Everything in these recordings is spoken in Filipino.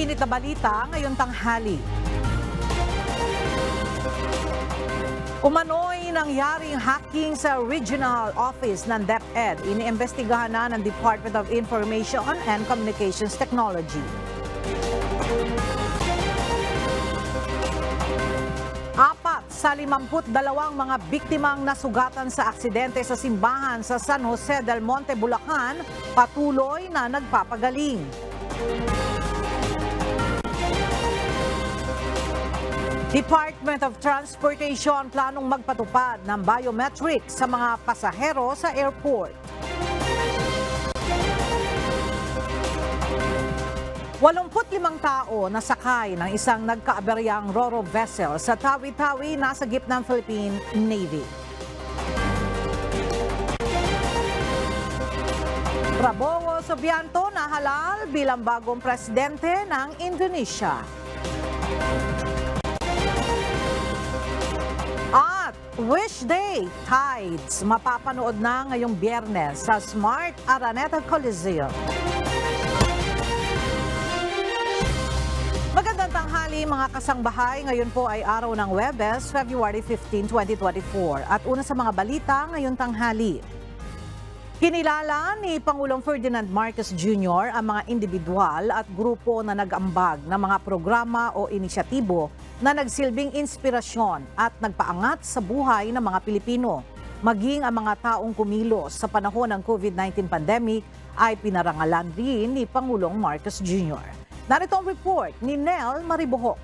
mainit na balita ngayong tanghali. Umano'y nangyaring hacking sa regional office ng DepEd. Iniimbestigahan na ng Department of Information and Communications Technology. Apat sa 52 mga biktimang nasugatan sa aksidente sa simbahan sa San Jose del Monte, Bulacan, patuloy na nagpapagaling. Department of Transportation planong magpatupad ng biometric sa mga pasahero sa airport. 85 tao nasakay ng isang nagkaaberyang ro-ro vessel sa Tawi-Tawi nasa gitnang Philippine Navy. Prabowo Subianto nahalal bilang bagong presidente ng Indonesia. At Wish Day Tides mapapanood na ngayong Biyernes sa Smart Araneta Coliseum. Magandang tanghali mga kasangbahay. Ngayon po ay araw ng Huwebes, February 15, 2024. At una sa mga balita ngayong tanghali. Kinilala ni Pangulong Ferdinand Marcos Jr. ang mga individual at grupo na nag-ambag ng mga programa o inisyatibo na nagsilbing inspirasyon at nagpaangat sa buhay ng mga Pilipino. Maging ang mga taong kumilos sa panahon ng COVID-19 pandemic ay pinarangalan rin ni Pangulong Marcos Jr. Narito ang report ni Nel Maribohok.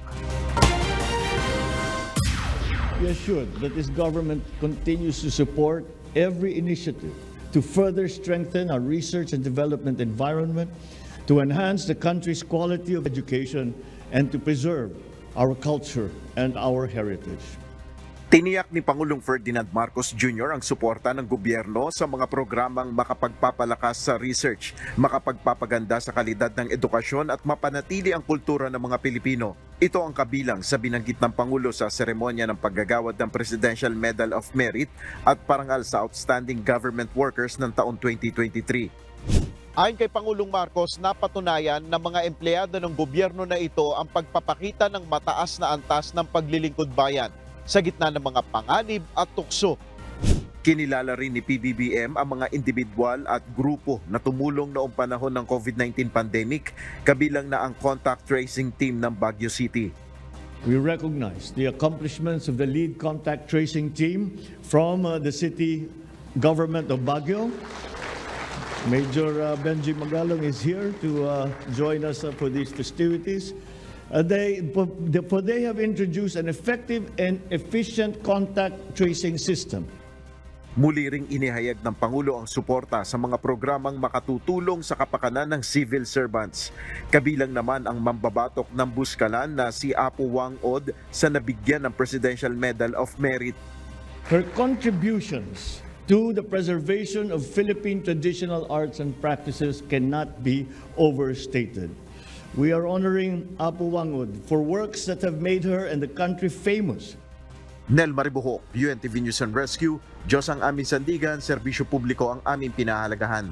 Be assured that this government continues to support every initiative to further strengthen our research and development environment, to enhance the country's quality of education, and to preserve our culture and our heritage. Tiniyak ni Pangulong Ferdinand Marcos Jr. ang suporta ng gobyerno sa mga programang makapagpapalakas sa research, makapagpapaganda sa kalidad ng edukasyon at mapanatili ang kultura ng mga Pilipino. Ito ang kabilang sa binanggit ng Pangulo sa seremonya ng paggagawad ng Presidential Medal of Merit at parangal sa Outstanding Government Workers ng taong 2023. Ayon kay Pangulong Marcos, napatunayan ng mga empleyado ng gobyerno na ito ang pagpapakita ng mataas na antas ng paglilingkod bayan sa gitna ng mga panganib at tukso. Kinilala rin ni PBBM ang mga individual at grupo na tumulong noong panahon ng COVID-19 pandemic, kabilang na ang contact tracing team ng Baguio City. We recognize the accomplishments of the lead contact tracing team from the city government of Baguio. Major Benji Magalong is here to join us for these festivities. They have introduced an effective and efficient contact tracing system. Muli ring inihayag ng Pangulo ang suporta sa mga programang makatutulong sa kapakanan ng civil servants. Kabilang naman ang mambabatok ng Buskalan na si Apo Wang Od sa nabigyan ng Presidential Medal of Merit. Her contributions to the preservation of Philippine traditional arts and practices cannot be overstated. We are honoring Apo Wangod for works that have made her and the country famous. Nel Maribohok, UNTV News and Rescue. Diyos ang aming sandigan, serbisyo publiko ang aming pinahalagahan.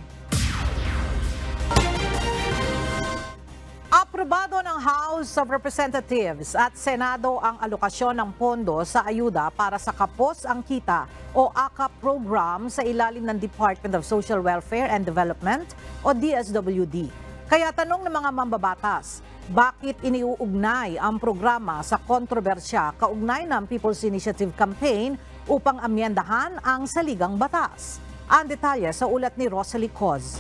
Aprobado ng House of Representatives at Senado ang alokasyon ng pondo sa ayuda para sa Kapos ang Kita o AKAP program sa ilalim ng Department of Social Welfare and Development o DSWD. Kaya tanong ng mga mambabatas, bakit iniuugnay ang programa sa kontrobersya kaugnay ng People's Initiative Campaign upang amyendahan ang saligang batas? Ang detalye sa ulat ni Rosalie Coz.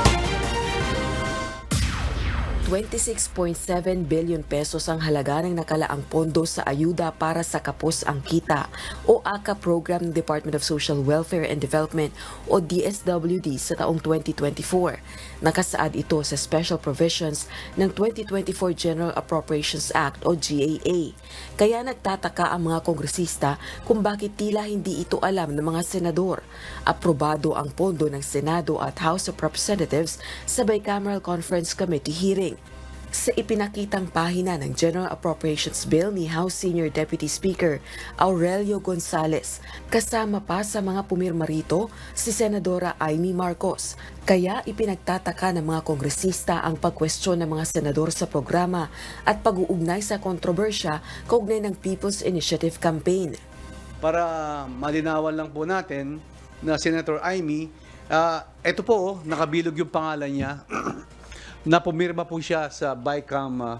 26.7 billion pesos ang halaga ng nakalaang pondo sa ayuda para sa Kapos ang Kita o AKAP program ng Department of Social Welfare and Development o DSWD sa taong 2024. Nakasaad ito sa special provisions ng 2024 General Appropriations Act o GAA. Kaya nagtataka ang mga kongresista kung bakit tila hindi ito alam ng mga senador. Aprobado ang pondo ng Senado at House of Representatives sa Bicameral Conference Committee hearing. Sa ipinakitang pahina ng General Appropriations Bill ni House Senior Deputy Speaker Aurelio Gonzales, kasama pa sa mga pumirma rito si Senadora Amy Marcos. Kaya ipinagtataka ng mga kongresista ang pagkwestiyon ng mga senador sa programa at pag-uugnay sa kontrobersya kaugnay ng People's Initiative Campaign. Para malinawan lang po natin na Senator Amy, ito po, nakabilog yung pangalan niya. Na pumirma po siya sa BICAM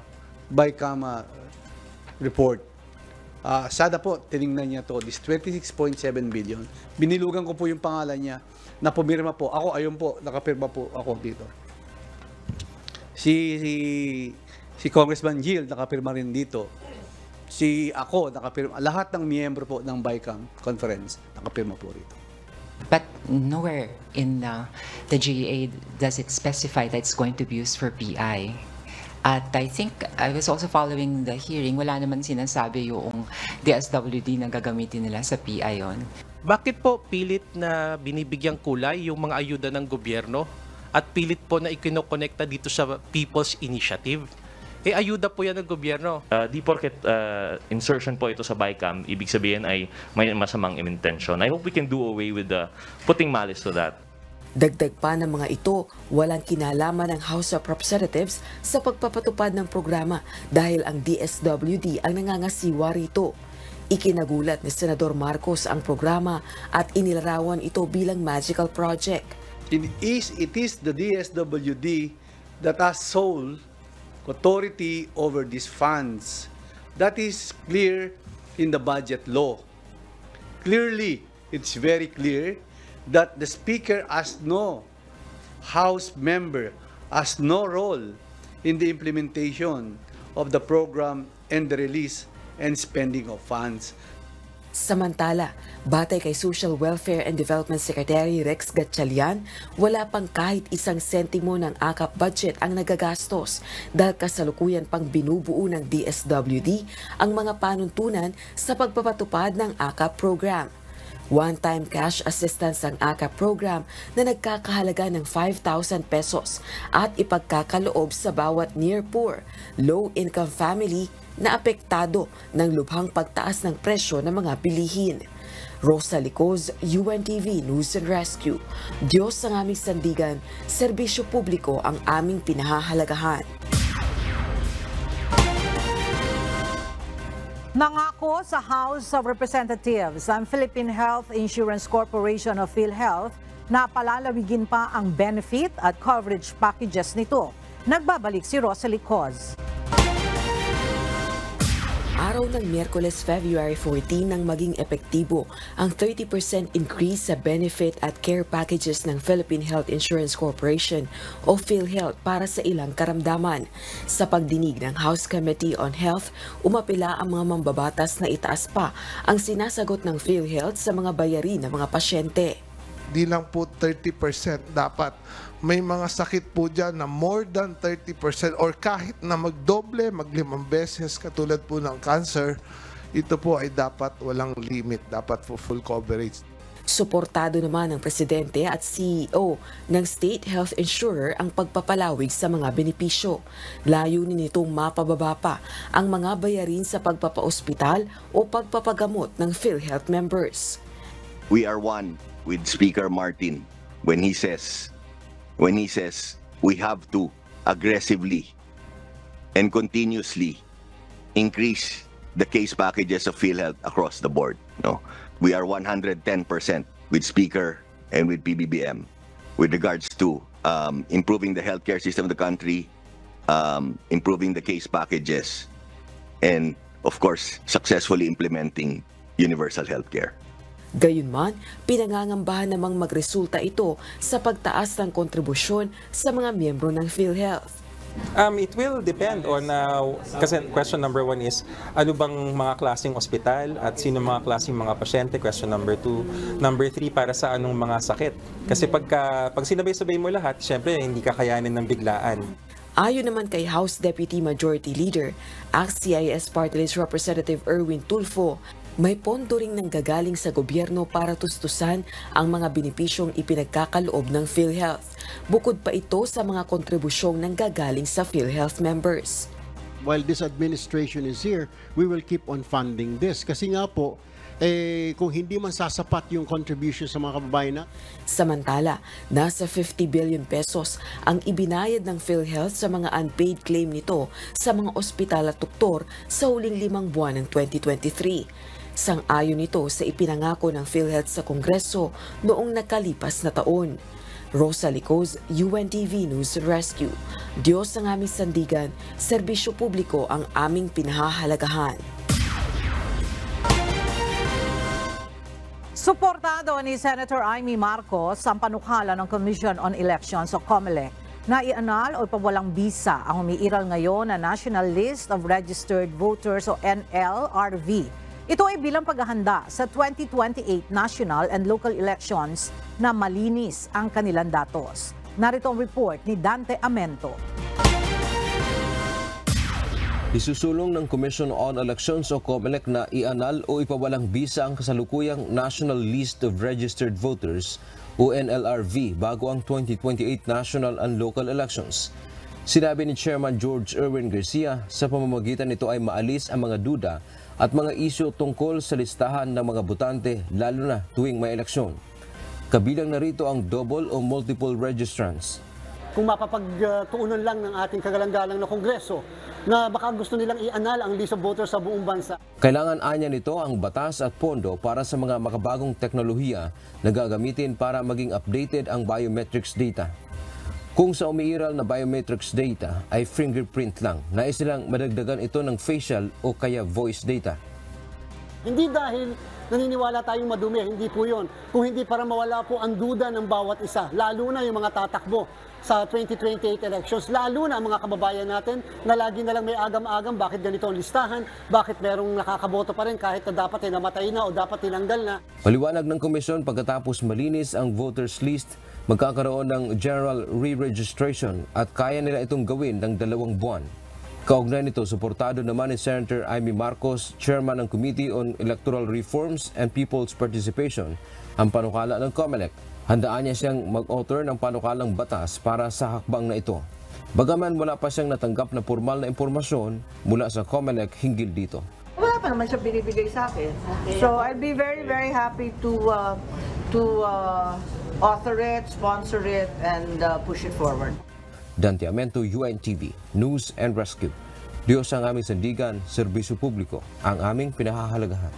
report. Sada po, tinignan niya to, this 26.7 billion. Binilugan ko po yung pangalan niya na pumirma po. Ako, ayun po, nakapirma po ako dito. Si Congressman Gil, nakapirma rin dito. Ako, nakapirma. Lahat ng miyembro po ng BICAM conference, nakapirma po rito. But nowhere in the GEA does it specify that it's going to be used for PI. At I think I was also following the hearing, wala naman sinasabi yung DSWD na gagamitin nila sa PI yon. Bakit po pilit na binibigyang kulay yung mga ayuda ng gobyerno at pilit po na ikinokonekta dito sa People's Initiative? Ayuda po yan ng gobyerno. Di porket insertion po ito sa BICAM, ibig sabihin ay may masamang intention. I hope we can do away with putting malice to that. Dagdag pa ng mga ito, walang kinalaman ng House of Representatives sa pagpapatupad ng programa dahil ang DSWD ang nangangasiwa rito. Ikinagulat ni Senador Marcos ang programa at inilarawan ito bilang magical project. It is the DSWD that has sole authority over these funds. That is clear in the budget law. Clearly, it's very clear that the Speaker as no House member has no role in the implementation of the program and the release and spending of funds. Samantala, batay kay Social Welfare and Development Secretary Rex Gatchalian, wala pang kahit isang sentimo ng AKAP budget ang nagagastos dahil kasalukuyan pang binubuo ng DSWD ang mga panuntunan sa pagpapatupad ng AKAP program. One-time cash assistance ang AKAP program na nagkakahalaga ng 5,000 pesos at ipagkakaloob sa bawat near-poor, low-income family na apektado ng lubhang pagtaas ng presyo ng mga bilihin. Rosa Licoz, UNTV News and Rescue. Diyos ang aming sandigan, serbisyo publiko ang aming pinahahalagahan. Nangako sa House of Representatives ang Philippine Health Insurance Corporation of PhilHealth na palalawigin pa ang benefit at coverage packages nito. Nagbabalik si Rosa Licoz. Araw ng Miyerkules, February 14 nang maging epektibo ang 30% increase sa benefit at care packages ng Philippine Health Insurance Corporation o PhilHealth para sa ilang karamdaman. Sa pagdinig ng House Committee on Health, umapila ang mga mambabatas na itaas pa ang sinasagot ng PhilHealth sa mga bayarin ng mga pasyente. Di lang po 30% dapat. May mga sakit po dyan na more than 30% or kahit na magdoble, mag-5 beses katulad po ng cancer, ito po ay dapat walang limit, dapat po full coverage. Suportado naman ng Presidente at CEO ng State Health Insurer ang pagpapalawig sa mga benepisyo. Layunin nitong mapababa pa ang mga bayarin sa pagpapaospital o pagpapagamot ng PhilHealth members. We are one with Speaker Martin when he says we have to aggressively and continuously increase the case packages of PhilHealth across the board. No, we are 110% with Speaker and with PBBM with regards to improving the healthcare system of the country, improving the case packages, and of course, successfully implementing universal healthcare. Gayunman, pinangangambahan namang magresulta ito sa pagtaas ng kontribusyon sa mga miyembro ng PhilHealth. It will depend on, kasi question number 1 is, ano bang mga klaseng ospital at sino mga klaseng mga pasyente? Question number 2. Number 3, para sa anong mga sakit? Kasi pag sinabay-sabay mo lahat, syempre hindi kakayanin ng biglaan. Ayon naman kay House Deputy Majority Leader, ACT-CIS Party List Representative Erwin Tulfo, May pondo ring nanggagaling sa gobyerno para tustusan ang mga benepisyong ipinagkakaloob ng PhilHealth. Bukod pa ito sa mga kontribusyong nanggagaling sa PhilHealth members. While this administration is here, we will keep on funding this. Kasi nga po, kung hindi man sasapat yung contribution sa mga kababayan na. Samantala, nasa 50 billion pesos ang ibinayad ng PhilHealth sa mga unpaid claim nito sa mga ospital at doktor sa huling 5 buwan ng 2023. Sang-ayon nito sa ipinangako ng PhilHealth sa Kongreso noong nakalipas na taon. Rosa Licoz, UNTV News Rescue. Diyos ang aming sandigan, serbisyo publiko ang aming pinahahalagahan. Suportado ni Senator Amy Marcos ang panukala ng Commission on Elections o COMELEC na ianal o ipawalang bisa ang umiiral ngayon na National List of Registered Voters o NLRV. Ito ay bilang paghahanda sa 2028 national and local elections na malinis ang kanilang datos. Narito ang report ni Dante Amento. Isusulong ng Commission on Elections o COMELEC na ianal o ipawalang bisa ang kasalukuyang National List of Registered Voters o NLRV bago ang 2028 national and local elections. Sinabi ni Chairman George Erwin Garcia, sa pamamagitan nito ay maalis ang mga duda at mga isyu tungkol sa listahan ng mga botante lalo na tuwing may eleksyon. Kabilang narito ang double o multiple registrants. Kung mapapagtuunan lang ng ating kagalang-galang na Kongreso na baka gusto nilang i-anal ang list of voters sa buong bansa. Kailangan anya nito ang batas at pondo para sa mga makabagong teknolohiya na gagamitin para maging updated ang biometrics data. Kung sa umiiral na biometrics data ay fingerprint lang, nais nilang madagdagan ito ng facial o kaya voice data. Hindi dahil naniniwala tayong madumi, hindi po yun. Kung hindi para mawala po ang duda ng bawat isa, lalo na yung mga tatakbo sa 2028 elections, lalo na ang mga kababayan natin na lagi na lang may agam-agam, bakit ganito ang listahan, bakit merong nakakaboto pa rin kahit na dapat ay namatay na o dapat tinanggal na. Paliwanag ng komisyon, pagkatapos malinis ang voters list, magkakaroon ng general re-registration at kaya nila itong gawin ng 2 buwan. Kaugnay nito, suportado naman ni Senator Amy Marcos, Chairman ng Committee on Electoral Reforms and People's Participation, ang panukala ng COMELEC. Handaan niya siyang mag-author ng panukalang batas para sa hakbang na ito. Bagaman wala pa siyang natanggap na formal na impormasyon mula sa COMELEC hinggil dito. Wala pa naman siya binibigay sa akin. So I'll be very, very happy to author it, sponsor it, and push it forward. Dante Amento, UNTV, News and Rescue. Diyos ang aming sandigan, serbisyo publiko, ang aming pinahahalagahan.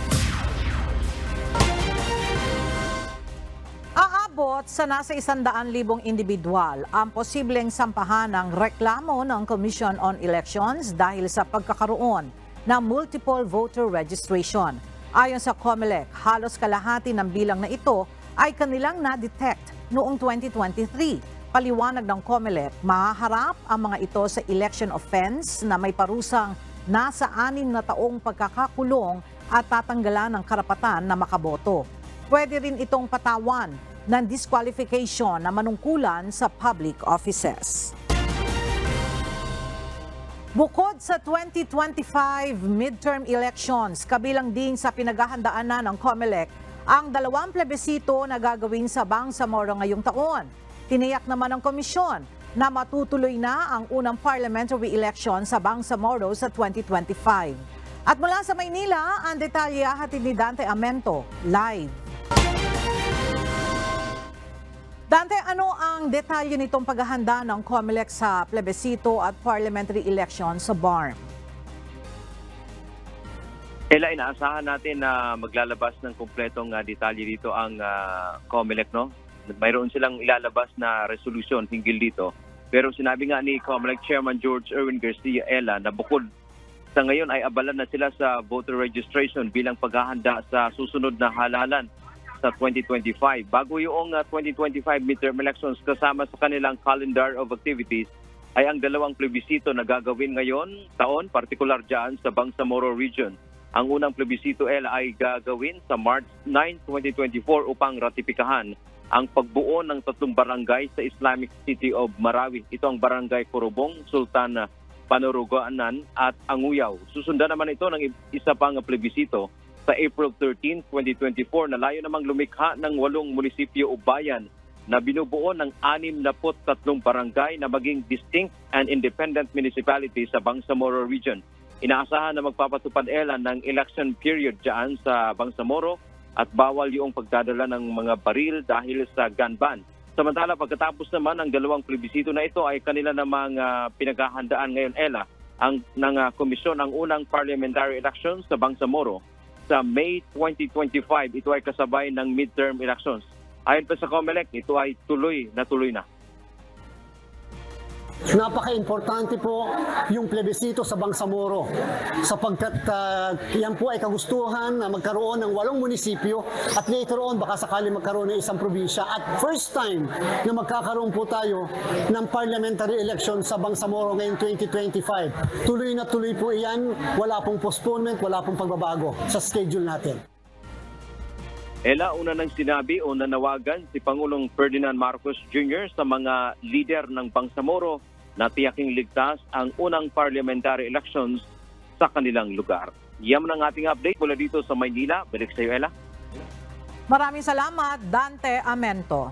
Aabot sa nasa 100,000 individual ang posibleng sampahan ng reklamo ng Commission on Elections dahil sa pagkakaroon ng multiple voter registration. Ayon sa COMELEC, halos kalahati ng bilang na ito ay kanilang na-detect noong 2023. Paliwanag ng COMELEC, mahaharap ang mga ito sa election offense na may parusang nasa 6 na taong pagkakakulong at tatanggalan ng karapatan na makaboto. Pwede rin itong patawan ng disqualification na manungkulan sa public offices. Bukod sa 2025 midterm elections, kabilang din sa pinaghahandaan na ng COMELEC ang 2 plebisito na gagawin sa Bangsamoro ngayong taon. Tiniyak naman ng komisyon na matutuloy na ang unang parliamentary election sa Bangsamoro sa 2025. At mula sa Maynila, ang detalye hatid ni Dante Amento, live. Dante, ano ang detalye nitong paghahanda ng COMELEC sa plebisito at parliamentary election sa BARM? Ella, inaasahan natin na maglalabas ng kumpletong detalye dito ang COMELEC, no? Mayroon silang ilalabas na resolution hinggil dito. Pero sinabi nga ni COMELEC Chairman George Erwin Garcia, Ella, na bukod sa ngayon ay abalan na sila sa voter registration bilang paghahanda sa susunod na halalan sa 2025. Bago yung 2025 midterm elections, kasama sa kanilang calendar of activities ay ang 2 plebisito na gagawin ngayon taon, partikular dyan sa Bangsamoro region. Ang unang plebisito, Ella, ay gagawin sa March 9, 2024 upang ratipikahan ang pagbuo ng 3 barangay sa Islamic City of Marawi. Ito ang Barangay Corobong, Sultan Panurugoanan at Anguyaw. Susundan naman ito ng isa pang plebisito sa April 13, 2024 na layo namang lumikha ng 8 munisipyo o bayan na binubuo ng 63 barangay na maging distinct and independent municipality sa Bangsamoro Region. Inaasahan na magpapatupad ng election period dyan sa Bangsamoro at bawal yung pagdadala ng mga baril dahil sa gun ban. Samantala, pagkatapos naman ang 2 plebisito na ito ay kanila namang pinaghahandaan ngayon, ng komisyon ang unang parliamentary elections sa Bangsamoro sa May 2025. Ito ay kasabay ng midterm elections. Ayon pa sa COMELEC, ito ay tuloy na. Napaka-importante po yung plebisito sa Bangsamoro sapagkat yan po ay kagustuhan na magkaroon ng 8 munisipyo at later on baka sakali magkaroon ng isang probinsya at first time na magkakaroon po tayo ng parliamentary election sa Bangsamoro ngayong 2025. Tuloy na tuloy po iyan, wala pong postponement, wala pong pagbabago sa schedule natin. Una nang sinabi o nanawagan si Pangulong Ferdinand Marcos Jr. sa mga lider ng Bangsamoro na tiyaking ligtas ang unang parliamentary elections sa kanilang lugar. Yan ang ating update mula dito sa Maynila. Balik sa iyo, Ella. Maraming salamat, Dante Amento.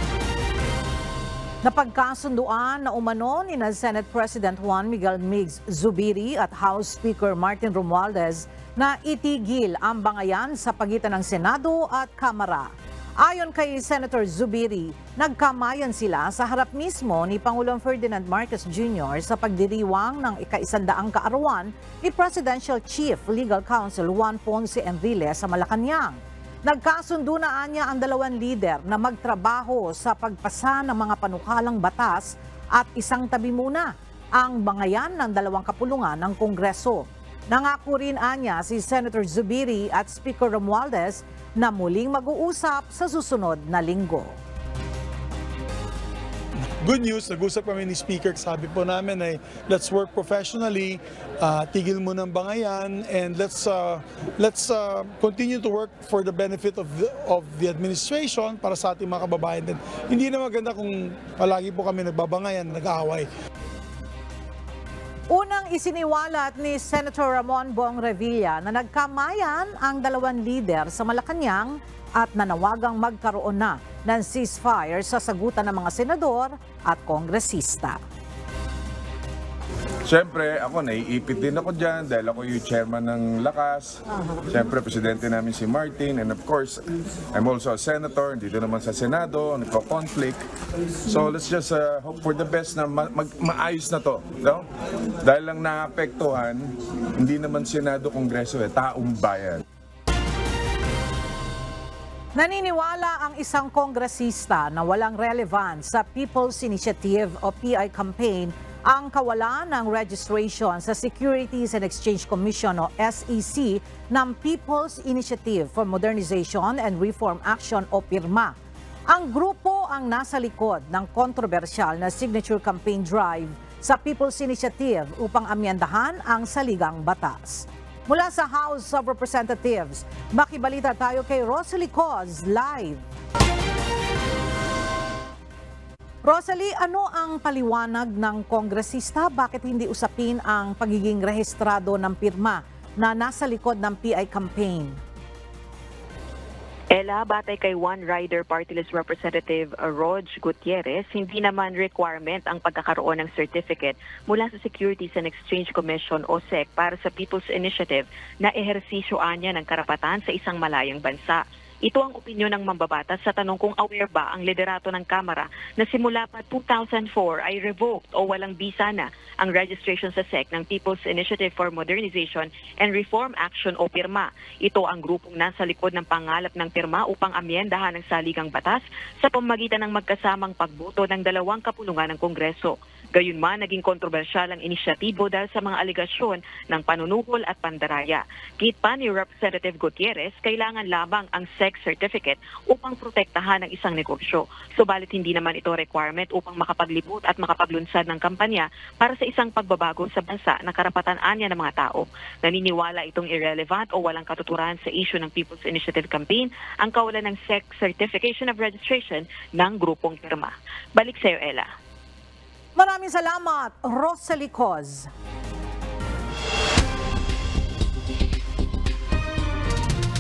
Napagkasunduan na umano ni Senate President Juan Miguel Migs Zubiri at House Speaker Martin Romualdez na itigil ang bangayan sa pagitan ng Senado at Kamara. Ayon kay Senator Zubiri, nagkamayan sila sa harap mismo ni Pangulong Ferdinand Marcos Jr. sa pagdiriwang ng ika-100 kaarawan ni Presidential Chief Legal Counsel Juan Ponce Enrile sa Malacanang. Nagkasundo na anya ang 2 lider na magtrabaho sa pagpasa ng mga panukalang batas at isang tabi muna ang bangayan ng 2 kapulungan ng Kongreso. Nangako rin anya si Senator Zubiri at Speaker Romualdez na muling mag-uusap sa susunod na linggo. Good news, nag-usap kami ni Speaker, sabi po namin ay let's work professionally, tigil mo ng bangayan, and let's continue to work for the benefit of the administration para sa ating mga kababayan din. Hindi na maganda kung palagi po kami nagbabangayan, nag-aaway. Unang isiniwalat ni Senator Ramon Bong Revilla na nagkamayan ang 2 lider sa Malacanang at nanawagang magkaroon na ng ceasefire sa sagutan ng mga senador at kongresista. Siyempre, ako naiipit din ako dyan dahil ako yung chairman ng Lakas. Siyempre, presidente namin si Martin. And of course, I'm also a senator. Dito naman sa Senado, nagko-conflict. So let's just hope for the best na maayos na to. No? Dahil lang naapektuhan, hindi naman Senado, Kongreso, taong bayan. Naniniwala ang isang kongresista na walang relevance sa People's Initiative o PI campaign ang kawalan ng registration sa Securities and Exchange Commission o SEC ng People's Initiative for Modernization and Reform Action o PIRMA. Ang grupo ang nasa likod ng kontrobersyal na signature campaign drive sa People's Initiative upang amyendahan ang saligang batas. Mula sa House of Representatives, makibalita tayo kay Rosalie Coz live. Rosalie, ano ang paliwanag ng kongresista? Bakit hindi usapin ang pagiging rehistrado ng pirma na nasa likod ng PI campaign? Ella, batay kay One Rider Party List Representative Rog Gutierrez, hindi naman requirement ang pagkakaroon ng certificate mula sa Securities and Exchange Commission o SEC para sa People's Initiative na ehersisyoan niya ng karapatan sa isang malayang bansa. Ito ang opinyon ng mambabatas sa tanong kung aware ba ang liderato ng Kamara na simula pa 2004 ay revoked o walang bisa na ang registration sa SEC ng People's Initiative for Modernization and Reform Action o PIRMA. Ito ang grupong nasa likod ng pangalap ng PIRMA upang amyendahan ang saligang batas sa pamamagitan ng magkasamang pagboto ng 2 kapulungan ng Kongreso. Gayunman, naging kontrobersyal ang inisyatibo dahil sa mga aligasyon ng panunuhol at pandaraya. Git pa ni Representative Gutierrez, kailangan lamang ang SEC certificate upang protektahan ang isang negosyo. Subalit hindi naman ito requirement upang makapaglibot at makapaglunsad ng kampanya para sa isang pagbabago sa bansa na karapatan-anya ng mga tao. Naniniwala itong irrelevant o walang katuturan sa issue ng People's Initiative Campaign ang kawalan ng SEC Certification of Registration ng grupong PIRMA. Balik sa iyo, Ella. Maraming salamat, Rosalie Coz.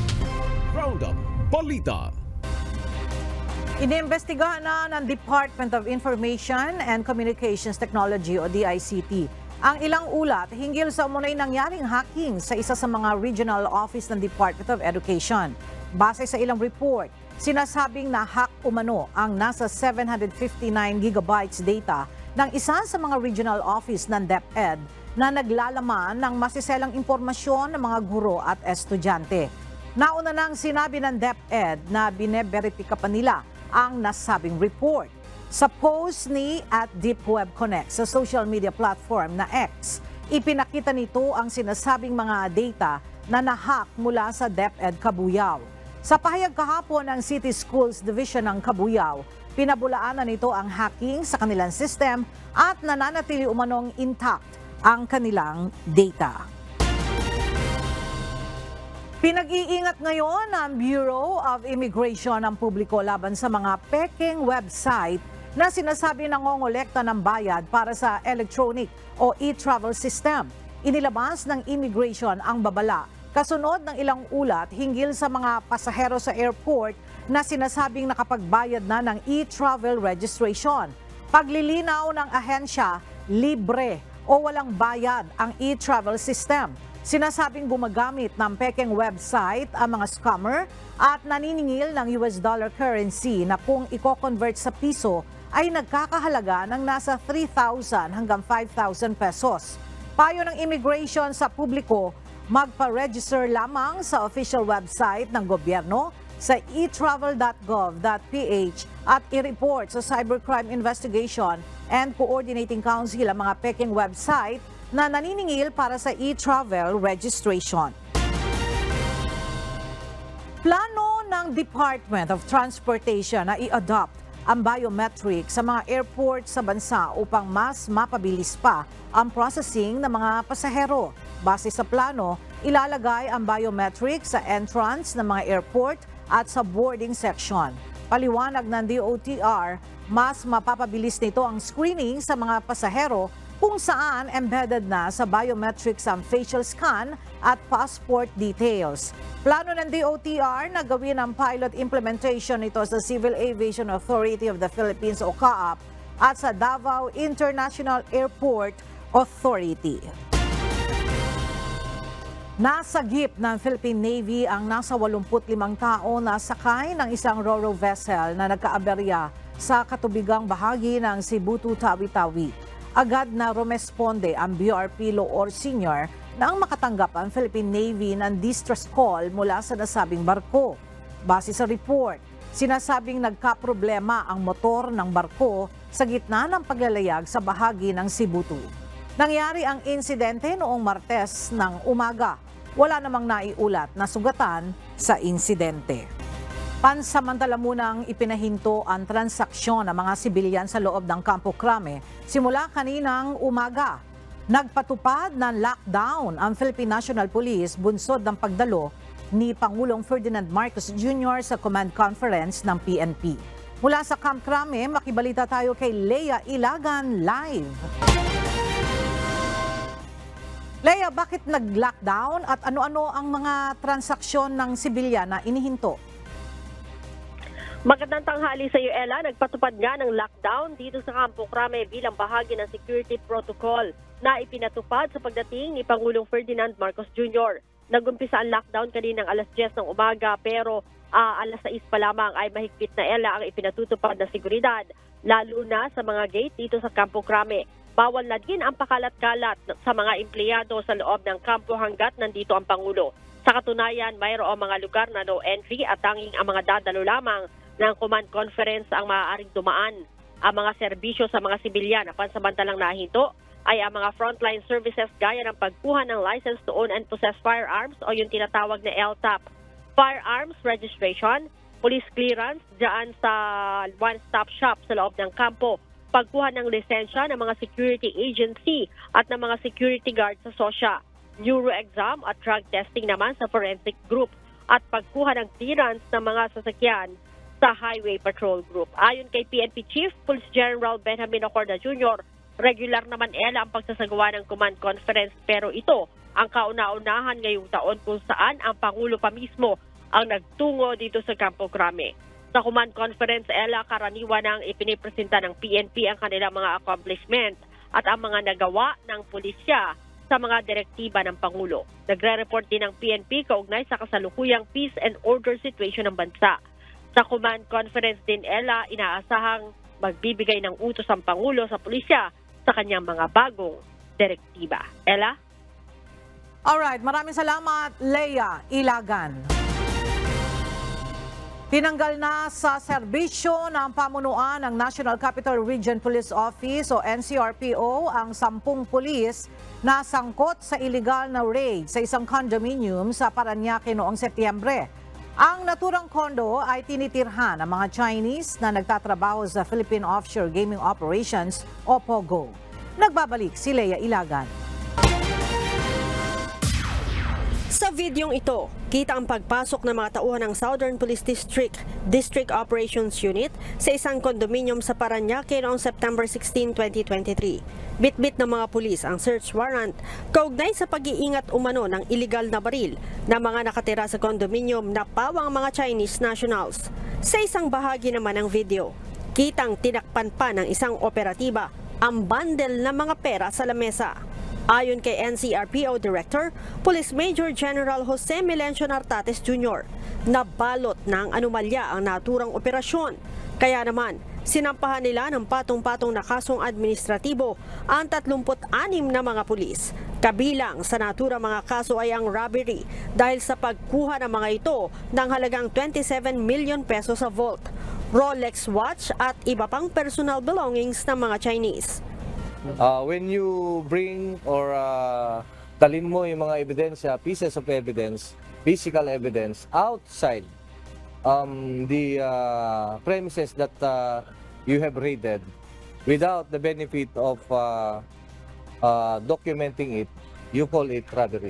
Roundup Balita. Iniimbestigahan na ng Department of Information and Communications Technology o DICT ang ilang ulat hinggil sa umunay nangyaring hacking sa isa sa mga regional office ng Department of Education. Base sa ilang report, sinasabing na-hack umano ang nasa 759 gigabytes data ng isa sa mga regional office ng DepEd na naglalaman ng masiselang impormasyon ng mga guro at estudyante. Nauna nang sinabi ng DepEd na bineberipika pa nila ang nasabing report. Sa post ni @DeepWebConnect sa social media platform na X, ipinakita nito ang sinasabing mga data na nahack mula sa DepEd Cabuyao. Sa pahayag kahapon ng City Schools Division ng Cabuyao, pinabulaanan nito ang hacking sa kanilang system at nananatili umanong intact ang kanilang data. Pinag-iingat ngayon ng Bureau of Immigration ang publiko laban sa mga peking website na sinasabi nangongolekta ng bayad para sa electronic o e-travel system. Inilabas ng Immigration ang babala kasunod ng ilang ulat hinggil sa mga pasahero sa airport na sinasabing nakapagbayad na ng e-travel registration. Paglilinaw ng ahensya, libre o walang bayad ang e-travel system. Sinasabing gumagamit ng peking website ang mga scammer at naniningil ng US dollar currency na kung i-convert sa piso ay nagkakahalaga ng nasa 3,000 hanggang 5,000 pesos. Payo ng immigration sa publiko, magpa-register lamang sa official website ng gobyerno sa etravel.gov.ph at i-report sa Cybercrime Investigation and Coordinating Council ang mga peking website na naniningil para sa e-travel registration. Plano ng Department of Transportation na i-adopt ang biometric sa mga airport sa bansa upang mas mapabilis pa ang processing ng mga pasahero. Base sa plano, ilalagay ang biometric sa entrance ng mga airport at sa boarding section. Paliwanag ng DOTR, mas mapapabilis nito ang screening sa mga pasahero kung saan embedded na sa biometrics ang facial scan at passport details. Plano ng DOTR na gawin ang pilot implementation nito sa Civil Aviation Authority of the Philippines o CAAP at sa Davao International Airport Authority. Nasagip ng Philippine Navy ang nasa 85 tao na sakay ng isang ro-ro vessel na nagkaaberya sa katubigang bahagi ng Cebu to Tawi-Tawi. Agad na rumesponde ang BRP Loor Sr. nang makatanggap ang Philippine Navy ng distress call mula sa nasabing barko. Base sa report, sinasabing nagkaproblema ang motor ng barko sa gitna ng paglalayag sa bahagi ng Cebu. Nangyari ang insidente noong Martes ng umaga. Wala namang naiulat na sugatan sa insidente. Pansamantala munang ipinahinto ang transaksyon ng mga sibilyan sa loob ng Campo Crame simula kaninang umaga. Nagpatupad ng lockdown ang Philippine National Police bunsod ng pagdalo ni Pangulong Ferdinand Marcos Jr. sa command conference ng PNP. Mula sa Camp Crame, makibalita tayo kay Lea Ilagan live. Lea, bakit nag-lockdown at ano-ano ang mga transaksyon ng sibilyan na inihinto? Magandang tanghali sa iyo, Ella. Nagpatupad nga ng lockdown dito sa Campo Crame bilang bahagi ng security protocol na ipinatupad sa pagdating ni Pangulong Ferdinand Marcos Jr. Nagumpisa ang lockdown kaninang alas 10 ng umaga pero alas 6 pa lamang ay mahigpit na, Ella, ang ipinatutupad na seguridad, lalo na sa mga gate dito sa Campo Crame. Bawal na din ang pakalat-kalat sa mga empleyado sa loob ng kampo hanggat nandito ang Pangulo. Sa katunayan, mayroong mga lugar na no entry at tanging ang mga dadalo lamang ng command conference ang maaaring dumaan. Ang mga serbisyo sa mga sibilyan na pansamantalang nahinto ay ang mga frontline services gaya ng pagkuha ng license to own and possess firearms o yung tinatawag na LTAP, firearms registration, police clearance dyan sa one-stop shop sa loob ng kampo, pagkuha ng lisensya ng mga security agency at ng mga security guard sa SOSYA, neuro exam at drug testing naman sa forensic group at pagkuha ng clearance ng mga sasakyan sa Highway Patrol Group. Ayon kay PNP Chief Police General Benjamin Ocorda Jr., regular naman, Ella, ang pagsasagawa ng command conference pero ito ang kauna-unahan ngayong taon kung saan ang Pangulo pa mismo ang nagtungo dito sa Campo Crame. Sa command conference, Ella, karaniwan ang ipinipresenta ng PNP ang kanilang mga accomplishment at ang mga nagawa ng pulisya sa mga direktiba ng Pangulo. Nagre-report din ng PNP kaugnay sa kasalukuyang peace and order situation ng bansa. Sa command conference din, Ella, inaasahang magbibigay ng utos ang Pangulo sa pulisya sa kanyang mga bagong direktiba. Ella? Alright, maraming salamat, Leia Ilagan. Tinanggal na sa serbisyo ng pamunuan ng National Capital Region Police Office o NCRPO ang 10 pulis na sangkot sa illegal na raid sa isang condominium sa Parañaque noong Setyembre. Ang naturang kondo ay tinitirhan ng mga Chinese na nagtatrabaho sa Philippine Offshore Gaming Operations o POGO. Nagbabalik si Leia Ilagan. Sa videong ito, kita ang pagpasok ng mga tauhan ng Southern Police District Operations Unit sa isang kondominium sa Parañaque noong September 16, 2023. Bitbit ng mga pulis ang search warrant kaugnay sa pag-iingat umano ng iligal na baril na mga nakatira sa kondominium na pawang mga Chinese nationals. Sa isang bahagi naman ng video, kitang tinakpan pa ng isang operatiba ang bundle ng mga pera sa lamesa. Ayon kay NCRPO Director, Police Major General Jose Melencio Nartates Jr., nabalot ng anomalya ang naturang operasyon. Kaya naman, sinampahan nila ng patong-patong na kasong administratibo ang 36 na mga pulis. Kabilang sa naturang mga kaso ay ang robbery dahil sa pagkuha ng mga ito ng halagang 27 million pesos sa vault, Rolex watch at iba pang personal belongings ng mga Chinese. When you bring or dalhin mo yung mga ebidensya, pieces of evidence, physical evidence outside the premises that you have raided without the benefit of documenting it, you call it robbery.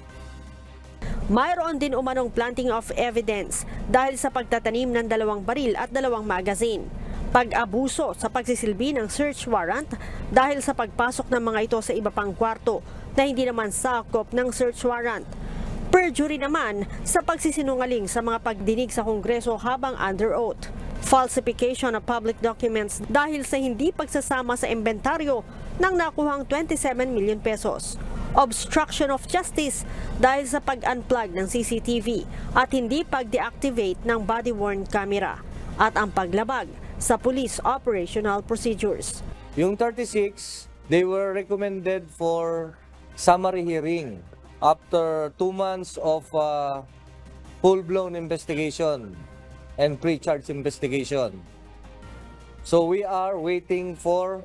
Mayroon din umanong planting of evidence dahil sa pagtatanim ng 2 baril at 2 magazine. Pag-abuso sa pagsisilbi ng search warrant dahil sa pagpasok ng mga ito sa iba pang kwarto na hindi naman sakop ng search warrant. Perjury naman sa pagsisinungaling sa mga pagdinig sa Kongreso habang under oath. Falsification of public documents dahil sa hindi pagsasama sa inventaryo ng nakuhang 27 million pesos. Obstruction of justice dahil sa pag-unplug ng CCTV at hindi pag-deactivate ng body-worn camera. At ang paglabag sa police operational procedures. Yung 36, they were recommended for summary hearing after 2 months of full-blown investigation and pre-charge investigation. So we are waiting for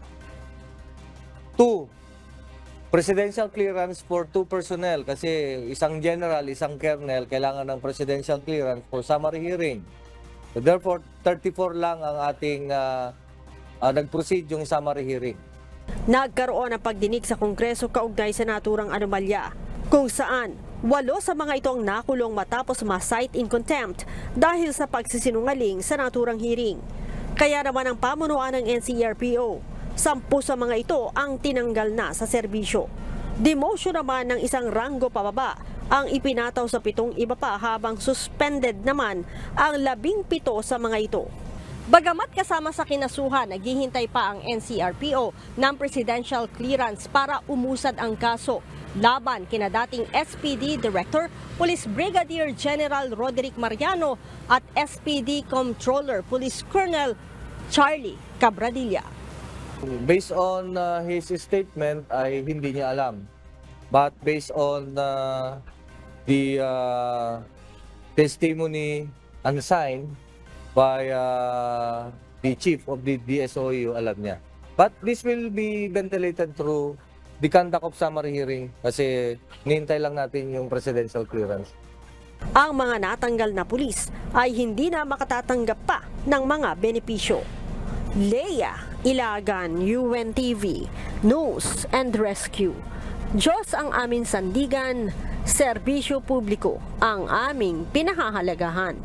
2 presidential clearance for 2 personnel kasi isang general, isang colonel kailangan ng presidential clearance for summary hearing. So therefore, 34 lang ang ating nag-proceed yung summary hearing. Nagkaroon ng pagdinig sa Kongreso kaugnay sa naturang anomalya, kung saan 8 sa mga ito ang nakulong matapos ma-cite in contempt dahil sa pagsisinungaling sa naturang hearing. Kaya naman ang pamunuan ng NCRPO, 10 sa mga ito ang tinanggal na sa serbisyo. Demotion naman ng isang ranggo pababa ang ipinataw sa 7 iba pa habang suspended naman ang 17 sa mga ito. Bagamat kasama sa kinasuhan, naghihintay pa ang NCRPO ng presidential clearance para umusad ang kaso laban kina dating SPD Director Police Brigadier General Roderick Mariano at SPD Comptroller Police Colonel Charlie Cabradilla. Based on his statement ay hindi niya alam. But based on the testimony unsigned by the chief of the DSOU, alam niya. But this will be ventilated through the conduct of summary hearing kasi nihintay lang natin yung presidential clearance. Ang mga natanggal na pulis ay hindi na makatatanggap pa ng mga benepisyo. Leia Ilagan, UNTV, News and Rescue. Diyos ang aming sandigan, serbisyo publiko ang aming pinahahalagahan.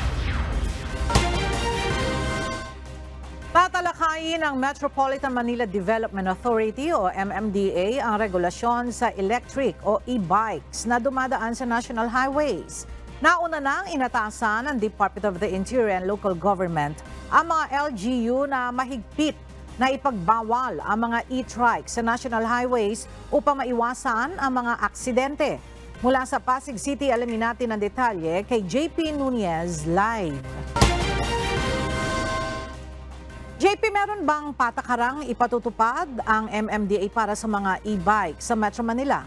Tatalakayin ng Metropolitan Manila Development Authority o MMDA ang regulasyon sa electric o e-bikes na dumadaan sa national highways. Nauna nang inatasan ng Department of the Interior and Local Government ang mga LGU na mahigpit na ipagbawal ang mga e-trike sa national highways upang maiwasan ang mga aksidente. Mula sa Pasig City, alamin natin ang detalye kay JP Nunez live. JP, meron bang patakarang ipatutupad ang MMDA para sa mga e-bike sa Metro Manila?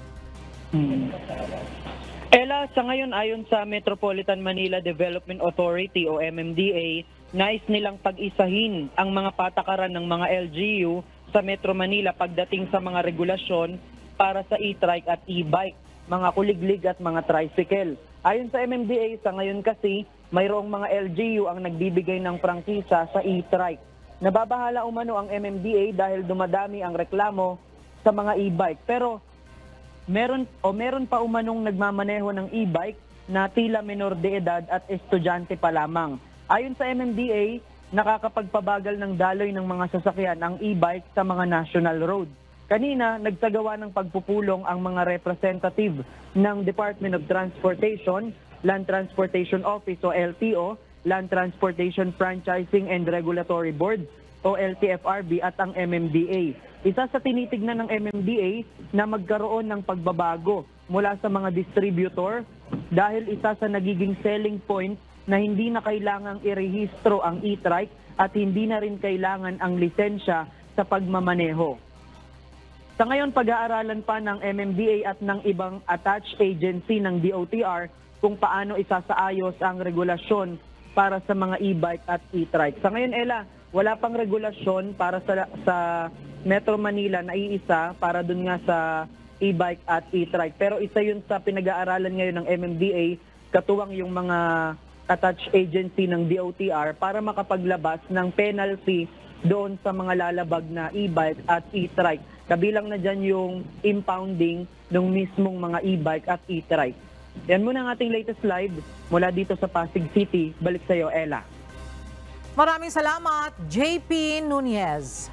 Ella, sa ngayon ayon sa Metropolitan Manila Development Authority o MMDA, nais nilang pag-isahin ang mga patakaran ng mga LGU sa Metro Manila pagdating sa mga regulasyon para sa e-trike at e-bike, mga kuliglig at mga tricycle. Ayon sa MMDA, sa ngayon kasi, mayroong mga LGU ang nagbibigay ng prangkisa sa e-trike. Nababahala umano ang MMDA dahil dumadami ang reklamo sa mga e-bike. Pero meron pa umanong nagmamaneho ng e-bike na tila menor de edad at estudyante pa lamang. Ayon sa MMDA, nakakapagpabagal ng daloy ng mga sasakyan ang e-bike sa mga national road. Kanina, nagsagawa ng pagpupulong ang mga representative ng Department of Transportation, Land Transportation Office o LTO, Land Transportation Franchising and Regulatory Board o LTFRB at ang MMDA. Isa sa tinitignan ng MMDA na magkaroon ng pagbabago mula sa mga distributor dahil isa sa nagiging selling point na hindi na kailangang irehistro ang e-trike at hindi na rin kailangan ang lisensya sa pagmamaneho. Sa ngayon, pag-aaralan pa ng MMDA at ng ibang attached agency ng DOTR kung paano isasaayos ang regulasyon para sa mga e-bike at e-trike. Sa ngayon, Ella, wala pang regulasyon para sa Metro Manila na iisa para dun nga sa e-bike at e-trike. Pero isa yun sa pinag-aaralan ngayon ng MMDA, katuwang yung mga attached agency ng DOTR para makapaglabas ng penalty doon sa mga lalabag na e-bike at e-trike. Kabilang na dyan yung impounding ng mismong mga e-bike at e-trike. Yan muna ang ating latest live mula dito sa Pasig City. Balik sa iyo, Ella. Maraming salamat, JP Nunez.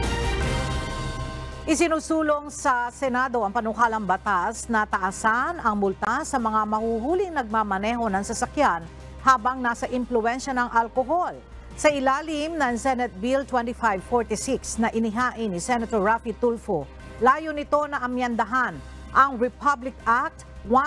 Isinusulong sa Senado ang panukalang batas na taasan ang multa sa mga mahuhuling nagmamaneho ng sasakyan habang nasa impluwensya ng alkohol. Sa ilalim ng Senate Bill 2546 na inihain ni Senator Raffy Tulfo, layo nito na amyandahan ang Republic Act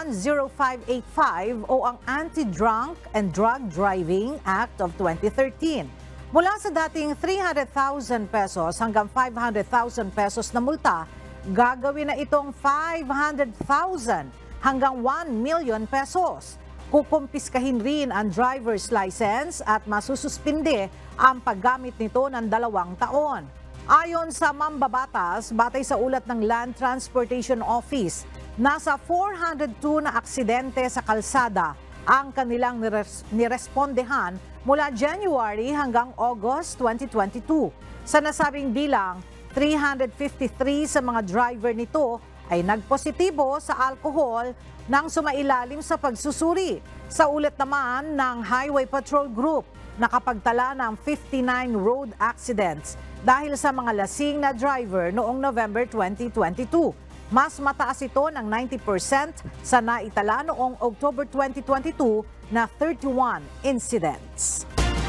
10585 o ang Anti-Drunk and Drug Driving Act of 2013. Mula sa dating 300,000 pesos hanggang 500,000 pesos na multa, gagawin na itong 500,000 hanggang 1 million pesos. Kukumpiskahin rin ang driver's license at masususpinde ang paggamit nito ng 2 taon. Ayon sa mambabatas, batay sa ulat ng Land Transportation Office, nasa 402 na aksidente sa kalsada ang kanilang nirespondehan mula January hanggang August 2022. Sa nasabing bilang, 353 sa mga driver nito ay nagpositibo sa alkohol nang sumailalim sa pagsusuri. Sa ulat naman ng Highway Patrol Group, nakapagtala ng 59 road accidents dahil sa mga lasing na driver noong November 2022. Mas mataas ito ng 90% sa naitala noong October 2022 na 31 incidents.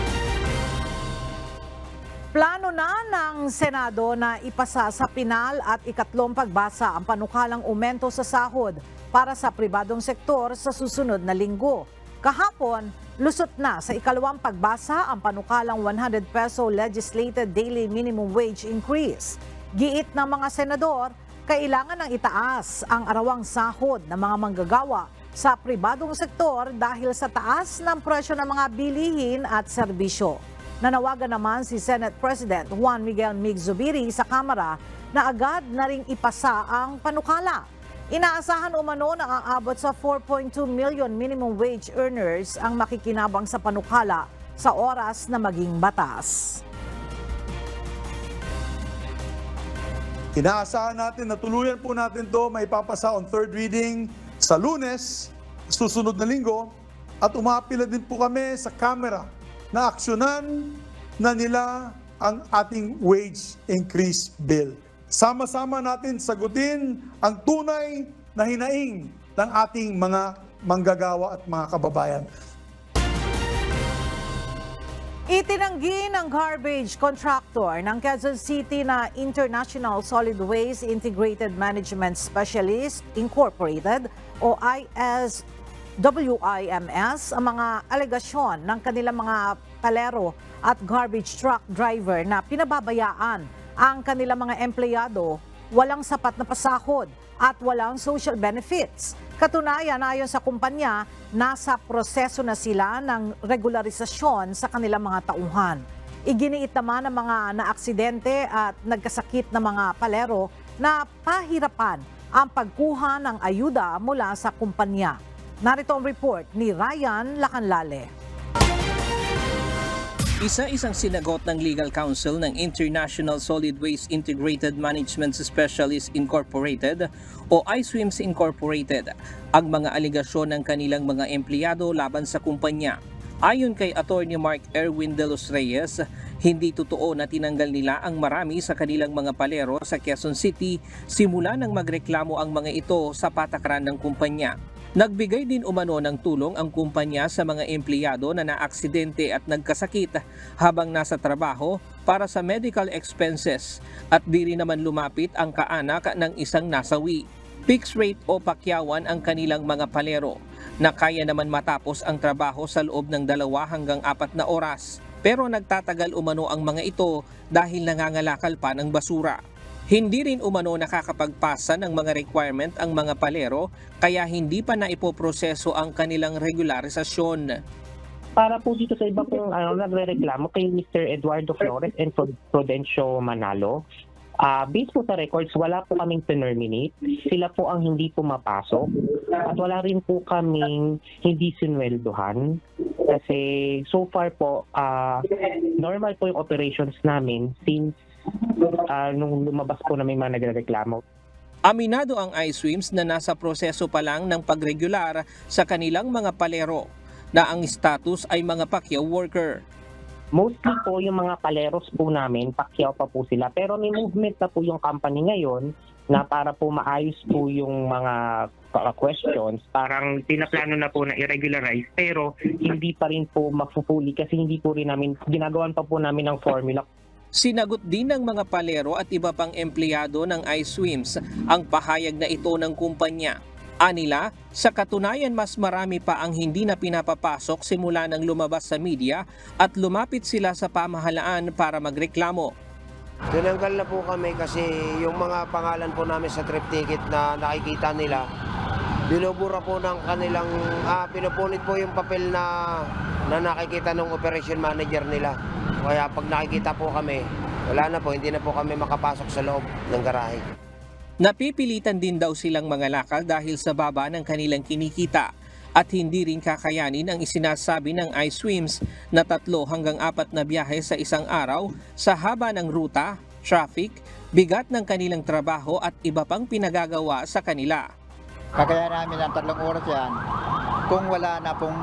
Plano na ng Senado na ipasa sa pinal at ikatlong pagbasa ang panukalang aumento sa sahod para sa pribadong sektor sa susunod na linggo. Kahapon, lusot na sa ikalawang pagbasa ang panukalang 100 peso legislated daily minimum wage increase. Giit ng mga senador, kailangan ng itaas ang arawang sahod ng mga manggagawa sa pribadong sektor dahil sa taas ng presyo ng mga bilihin at serbisyo. Nanawagan naman si Senate President Juan Miguel Mig Zubiri sa Kamara na agad na ring ipasa ang panukala. Inaasahan umano na aabot sa 4.2 million minimum wage earners ang makikinabang sa panukala sa oras na maging batas. Inaasahan natin na tuluyan po natin ito may papasa on third reading sa Lunes, susunod na linggo, at umapila din po kami sa Kamara na aksyonan na nila ang ating wage increase bill. Sama-sama natin sagutin ang tunay na hinaing ng ating mga manggagawa at mga kababayan. Itinanggi ng garbage contractor ng Quezon City na International Solid Waste Integrated Management Specialist Incorporated o ISWIMS ang mga alegasyon ng kanilang mga palero at garbage truck driver na pinababayaan ang kanilang mga empleyado, walang sapat na pasahod at walang social benefits. Katunayan, ayon sa kumpanya, nasa proseso na sila ng regularisasyon sa kanilang mga tauhan. Iginiit naman ng mga naaksidente at nagkasakit na mga palero na pahirapan ang pagkuha ng ayuda mula sa kumpanya. Narito ang report ni Ryan Lacanlale. Isa-isang sinagot ng Legal Counsel ng International Solid Waste Integrated Management Specialist Incorporated o ISWIMS Incorporated ang mga aligasyon ng kanilang mga empleyado laban sa kumpanya. Ayon kay Attorney Mark Erwin de los Reyes, hindi totoo na tinanggal nila ang marami sa kanilang mga palero sa Quezon City simula nang magreklamo ang mga ito sa patakaran ng kumpanya. Nagbigay din umano ng tulong ang kumpanya sa mga empleyado na naaksidente at nagkasakit habang nasa trabaho para sa medical expenses at di rin naman lumapit ang kaanak ng isang nasawi. Fixed rate o pakyawan ang kanilang mga palero na kaya naman matapos ang trabaho sa loob ng 2 hanggang 4 na oras. Pero nagtatagal umano ang mga ito dahil nangangalakal pa ng basura. Hindi rin umano nakakapagpasa ng mga requirement ang mga palero kaya hindi pa naipoproseso ang kanilang regularisasyon. Para po dito sa iba pong nagre-reklamo kay Mr. Eduardo Flores and Prudencio Manalo, based po sa records, wala po kaming terminate. Sila po ang hindi pumapasok at wala rin po kaming hindi sinweldohan. Kasi so far po, normal po yung operations namin since nung lumabas po na may mga nagreklamo. Aminado ang ISWIMS na nasa proseso pa lang ng pagregular sa kanilang mga palero na ang status ay mga pakyaw worker. Mostly po yung mga paleros po namin, pakyaw pa po sila. Pero may movement na po yung company ngayon na para po maayos po yung mga questions. Parang pinaplano na po na i-regularize pero hindi pa rin po mafupuli kasi hindi po rin namin, ginagawan pa po namin ng formula. Sinagot din ng mga palero at iba pang empleyado ng ISWIMS ang pahayag na ito ng kumpanya. Anila, sa katunayan mas marami pa ang hindi na pinapapasok simula nang lumabas sa media at lumapit sila sa pamahalaan para magreklamo. Tinanggal na po kami kasi yung mga pangalan po namin sa trip ticket na nakikita nila, binubura po ng kanilang, pinupunit po yung papel na nakikita ng operation manager nila. Kaya pag nakikita po kami, wala na po, hindi na po kami makapasok sa loob ng garahe. Napipilitan din daw silang mangalakal dahil sa baba ng kanilang kinikita at hindi rin kakayanin ang isinasabi ng ISWIMS na 3 hanggang 4 na biyahe sa isang araw sa haba ng ruta, traffic, bigat ng kanilang trabaho at iba pang pinagagawa sa kanila. Kagaya namin ng 3 oras yan kung wala na pong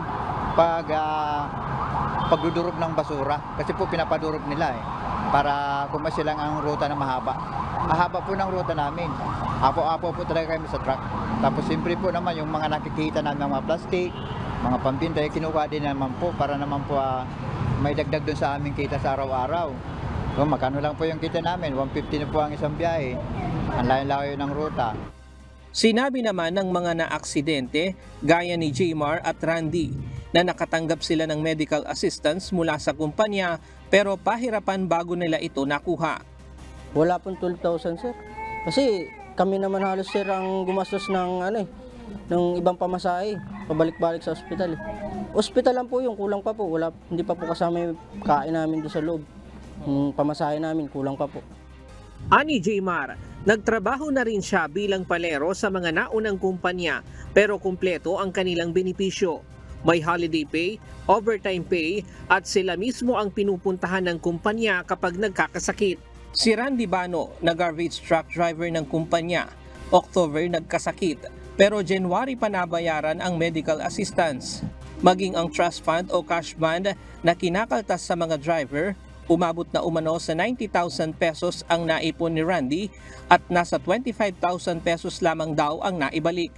pagdudurog ng basura kasi po pinapadurog nila para kumasilang ang ruta na mahaba. Mahaba po ng ruta namin. Apo-apo po talaga kami sa truck. Tapos siyempre po naman yung mga nakikita namin mga plastic, mga pambinta, kinuha din naman po para naman po may dagdag dun sa aming kita sa araw-araw. So, magkano lang po yung kita namin, 150 na po ang isang biyahe. Ang layo-layo ng ruta. Sinabi naman ng mga naaksidente gaya ni Jmar at Randy na nakatanggap sila ng medical assistance mula sa kumpanya pero pahirapan bago nila ito nakuha. Wala pong 12,000 sir. Kasi kami naman halos sir ang gumastos ng ng ibang pamasahe, pabalik-balik sa ospital. Ospital lang po yung kulang pa po. Hindi pa po kasama yung kain namin doon sa loob. Yung pamasahe namin kulang pa po. Ani Jmar, nagtrabaho na rin siya bilang palero sa mga naunang kumpanya pero kumpleto ang kanilang benepisyo. May holiday pay, overtime pay at sila mismo ang pinupuntahan ng kumpanya kapag nagkakasakit. Si Randy Bano, na garbage truck driver ng kumpanya, October nagkasakit pero January pa nabayaran ang medical assistance. Maging ang trust fund o cash band na kinakaltas sa mga driver, umabot na umano sa 90,000 pesos ang naipon ni Randy at nasa 25,000 pesos lamang daw ang naibalik.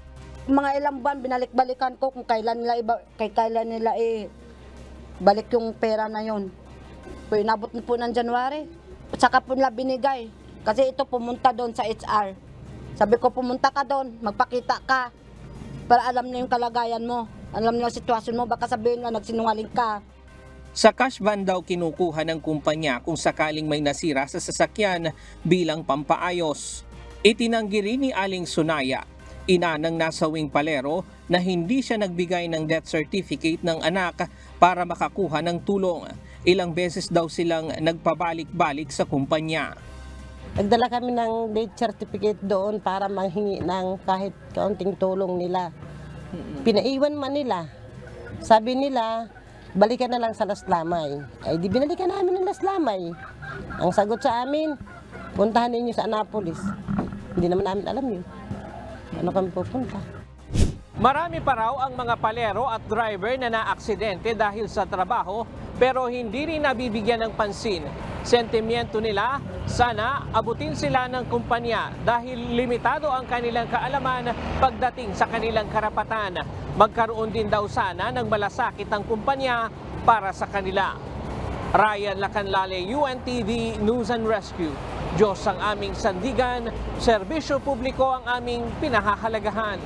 mga ilang buwan binalik-balikan ko kung kailan nila balik yung pera na yon. Kung inabot na po ng January, at saka po nila binigay. Kasi ito pumunta doon sa HR. Sabi ko, pumunta ka doon, magpakita ka para alam na yung kalagayan mo, alam na yung sitwasyon mo, baka sabihin na nagsinungaling ka. Sa cash van daw kinukuha ng kumpanya kung sakaling may nasira sa sasakyan bilang pampaayos. Itinanggi rin ni Aling Sunaya, ina ng nasawing palero, na hindi siya nagbigay ng death certificate ng anak para makakuha ng tulong. Ilang beses daw silang nagpabalik-balik sa kumpanya. Nagdala kami ng death certificate doon para manghingi ng kahit kaunting tulong nila. Pinaiwan man nila. Sabi nila, balikan na lang sa Laslamay. Ay di binalikan namin ng Laslamay. Ang sagot sa amin, puntahan ninyo sa Annapolis. Hindi naman namin alam yun. Ano kami pupunta? Marami pa raw ang mga palero at driver na naaksidente dahil sa trabaho pero hindi rin nabibigyan ng pansin. Sentimiento nila, sana abutin sila ng kumpanya dahil limitado ang kanilang kaalaman pagdating sa kanilang karapatan. Magkaroon din daw sana ng malasakit ang kumpanya para sa kanila. Ryan Lacanlale, UNTV News and Rescue. Diyos ang aming sandigan, serbisyo publiko ang aming pinahahalagahan.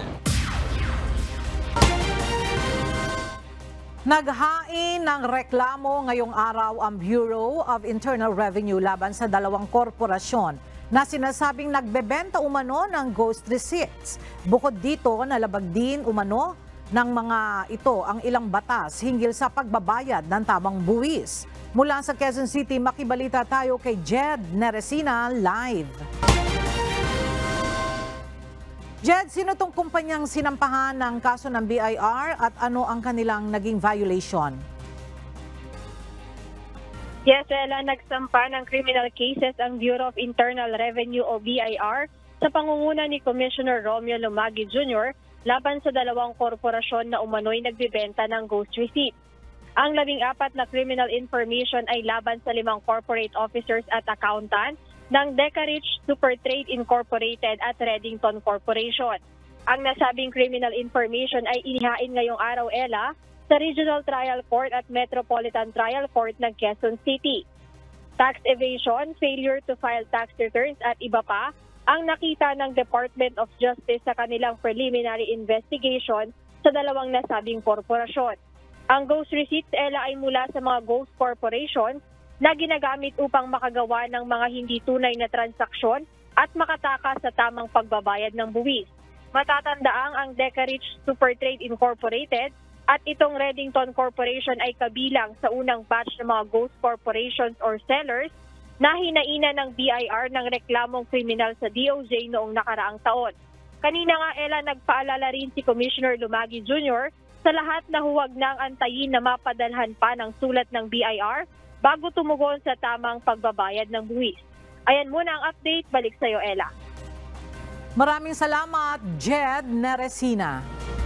Naghain ng reklamo ngayong araw ang Bureau of Internal Revenue laban sa dalawang korporasyon na sinasabing nagbebenta umano ng ghost receipts. Bukod dito, nalabag din umano ng mga ito ang ilang batas hinggil sa pagbabayad ng tamang buwis. Mula sa Quezon City, makibalita tayo kay Jed Neresina live. Jed, sino tong kumpanyang sinampahan ng kaso ng BIR at ano ang kanilang naging violation? Yes, Ella, nagsampa ng criminal cases ang Bureau of Internal Revenue o BIR sa pangunguna ni Commissioner Romeo Lumagi Jr. laban sa dalawang korporasyon na umano'y nagbibenta ng ghost receipt. Ang 14 na criminal information ay laban sa 5 corporate officers at accountant ng Decarich Supertrade Incorporated at Reddington Corporation. Ang nasabing criminal information ay inihain ngayong araw, Ella, sa Regional Trial Court at Metropolitan Trial Court ng Quezon City. Tax evasion, failure to file tax returns at iba pa ang nakita ng Department of Justice sa kanilang preliminary investigation sa dalawang nasabing korporasyon. Ang ghost receipts, Ella, ay mula sa mga ghost corporations na ginagamit upang makagawa ng mga hindi tunay na transaksyon at makatakas sa tamang pagbabayad ng buwis. Matatandaang ang Decarich Supertrade Incorporated at itong Reddington Corporation ay kabilang sa unang batch ng mga ghost corporations or sellers na hinaina ng BIR ng reklamong kriminal sa DOJ noong nakaraang taon. Kanina nga, Ella, nagpaalala rin si Commissioner Lumagi Jr. sa lahat na huwag nang antayin na mapadalhan pa ng sulat ng BIR bago tumugon sa tamang pagbabayad ng buwis. Ayan muna ang update. Balik sa iyo, Ella. Maraming salamat, Jed Neresina.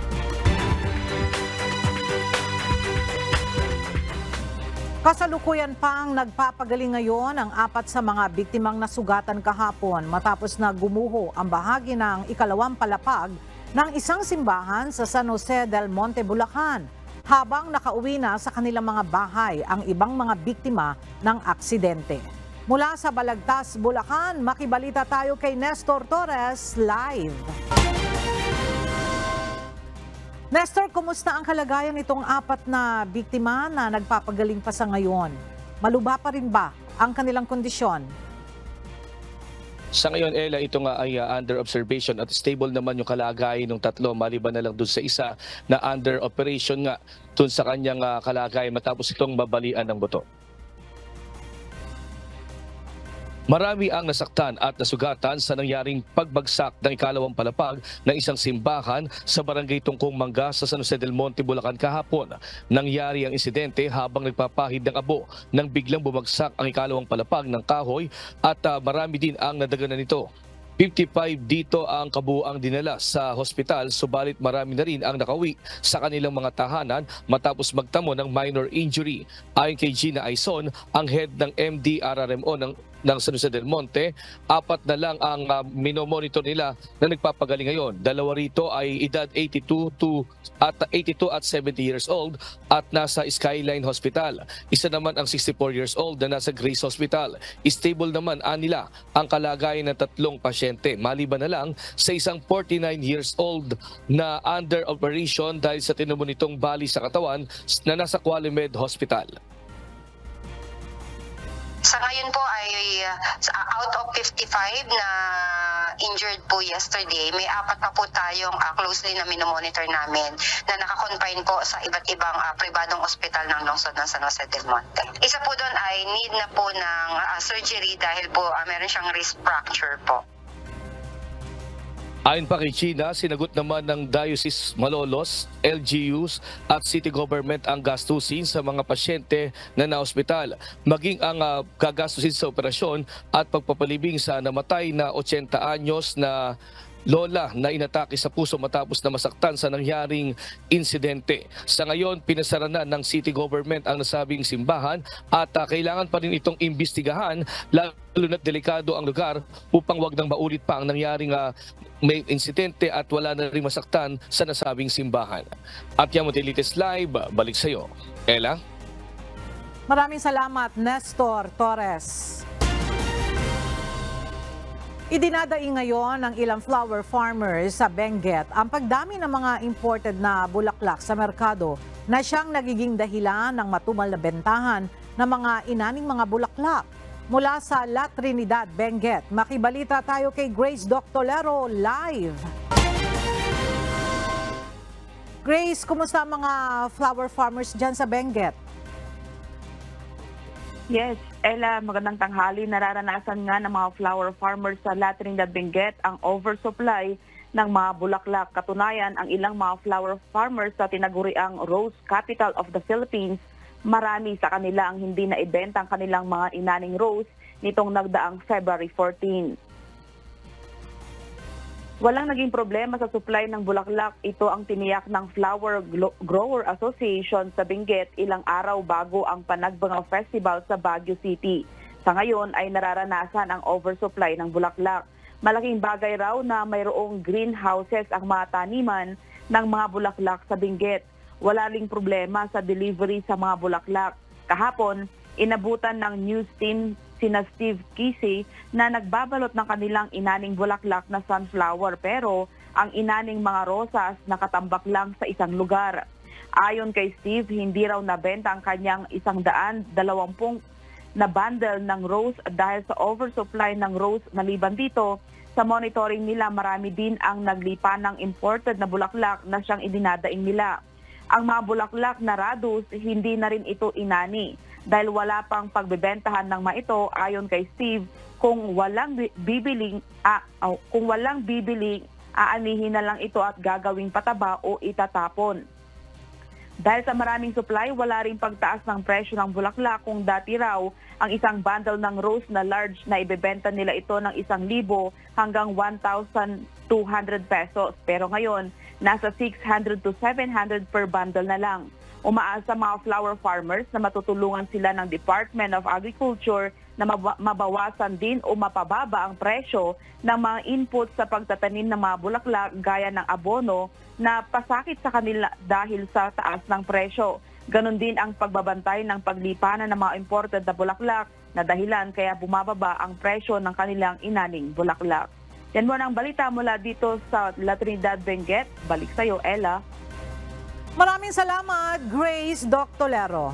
Kasalukuyan pang nagpapagaling ngayon ang 4 sa mga biktimang nasugatan kahapon matapos na gumuho ang bahagi ng ikalawang palapag ng isang simbahan sa San Jose del Monte, Bulacan, habang nakauwi na sa kanilang mga bahay ang ibang mga biktima ng aksidente. Mula sa Balagtas, Bulacan, makibalita tayo kay Nestor Torres live. Nestor, kumusta ang kalagayan nitong 4 na biktima na nagpapagaling pa sa ngayon? Malubha pa rin ba ang kanilang kondisyon? Sa ngayon, Ella, ito nga ay under observation at stable naman yung kalagayan ng 3, maliban na lang dun sa isa na under operation nga dun sa kanyang kalagayan matapos itong mabalian ng buto. Marami ang nasaktan at nasugatan sa nangyaring pagbagsak ng ikalawang palapag ng isang simbahan sa barangay Tungkong Mangga sa San Jose del Monte, Bulacan kahapon. Nangyari ang insidente habang nagpapahid ng abo nang biglang bumagsak ang ikalawang palapag ng kahoy at marami din ang nadaganan nito. 55 dito ang kabuuang dinala sa hospital, subalit marami na rin ang nakauwi sa kanilang mga tahanan matapos magtamo ng minor injury. Ayon kay Gina Aison, ang head ng MDRRMO ng ng San Jose del Monte. 4 na lang ang minomonitor nila na nagpapagaling ngayon. 2 rito ay edad 82 at 70 years old at nasa Skyline Hospital. Isa naman ang 64 years old na nasa Grace Hospital. Stable naman nila ang kalagayan ng 3 pasyente. Maliban na lang sa isang 49 years old na under operation dahil sa tinamo nitong bali sa katawan na nasa Qualimed Hospital. Sa ngayon po ay out of 55 na injured po yesterday, may 4 pa po tayong closely na minomonitor namin na nakakonfine po sa iba't ibang pribadong ospital ng lungsod ng San Jose del Monte. Isa po doon ay need na po ng surgery dahil po meron siyang wrist fracture po. Ayon pa kay China, sinagot naman ng Diocese Malolos, LGUs at City Government ang gastusin sa mga pasyente na naospital, maging ang gagastusin sa operasyon at pagpapalibing sa namatay na 80 anyos na lola na inatake sa puso matapos na masaktan sa nangyaring insidente. Sa ngayon, pinasara na ng City Government ang nasabing simbahan at kailangan pa rin itong imbestigahan lalo na't delikado ang lugar upang wag nang maulit pa ang nangyaring may insidente at wala na rin masaktan sa nasabing simbahan. At yan, Utilities Live, balik sa iyo. Ella? Maraming salamat, Nestor Torres. Idinadaing ngayon ng ilang flower farmers sa Benguet ang pagdami ng mga imported na bulaklak sa merkado na siyang nagiging dahilan ng matumal na bentahan ng mga inaning mga bulaklak. Mula sa La Trinidad, Benguet, makibalita tayo kay Grace Doctolero live. Grace, kumusta ang mga flower farmers dyan sa Benguet? Yes, Ella, magandang tanghali. Nararanasan nga ng mga flower farmers sa La Trinidad, Benguet ang oversupply ng mga bulaklak. Katunayan, ang ilang mga flower farmers sa tinaguriang Rose Capital of the Philippines, marami sa kanila ang hindi na ibenta ang kanilang mga inaning rose nitong nagdaang February 14. Walang naging problema sa supply ng bulaklak. Ito ang tiniyak ng Flower Grower Association sa Benguet ilang araw bago ang Panagbangaw Festival sa Baguio City. Sa ngayon ay nararanasan ang oversupply ng bulaklak. Malaking bagay raw na mayroong greenhouses ang mga taniman ng mga bulaklak sa Benguet. Wala ring problema sa delivery sa mga bulaklak. Kahapon, inabutan ng news team sina Steve Kisi na nagbabalot ng kanilang inaning bulaklak na sunflower pero ang inaning mga rosas nakatambak lang sa isang lugar. Ayon kay Steve, hindi raw nabenta ang kanyang 120 na bundle ng rose dahil sa oversupply ng rose. Maliban dito, sa monitoring nila marami din ang naglipa ng imported na bulaklak na siyang idinadaing nila. Ang mga bulaklak na radus, hindi na rin ito inani dahil wala pang pagbebentahan ng mga ito. Ayon kay Steve, kung walang bibiling, aanihin na lang ito at gagawing pataba o itatapon. Dahil sa maraming supply, wala ring pagtaas ng presyo ng bulaklak. Kung dati raw, ang isang bundle ng rose na large na ibebenta nila ito ng 1,000 hanggang 1,200 pesos. Pero ngayon, nasa 600 to 700 per bundle na lang. Umaasa mga flower farmers na matutulungan sila ng Department of Agriculture na mabawasan din o mapababa ang presyo ng mga inputs sa pagtatanim ng mga bulaklak gaya ng abono na pasakit sa kanila dahil sa taas ng presyo. Ganon din ang pagbabantay ng paglipanan ng mga imported na bulaklak na dahilan kaya bumababa ang presyo ng kanilang inaning bulaklak. Yan mo ang balita mula dito sa La Trinidad, Benguet. Balik sa iyo, Ella. Maraming salamat, Grace Doctolero.